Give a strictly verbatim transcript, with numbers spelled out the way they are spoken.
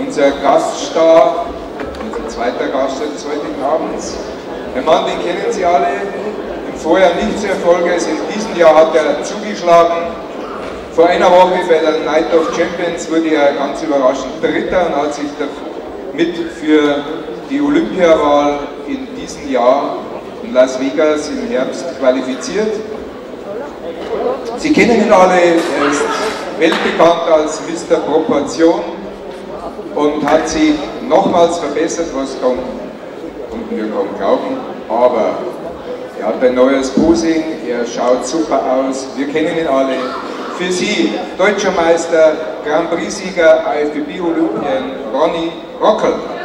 unser Gaststar, unser zweiter Gast des heutigen Abends. Der Mann, den kennen Sie alle, im Vorjahr nicht so erfolgreich, in diesem Jahr hat er zugeschlagen. Vor einer Woche bei der Night of Champions wurde er ganz überraschend Dritter und hat sich damit für die Olympiawahl in diesem Jahr in Las Vegas im Herbst qualifiziert. Sie kennen ihn alle, er ist weltbekannt als Mister Proportion und hat sich nochmals verbessert, was kann, konnten wir kaum glauben, aber er hat ein neues Posing, er schaut super aus, wir kennen ihn alle. Für Sie, Deutscher Meister, Grand Prix-Sieger, I F B B Olympien, Ronny Rockel.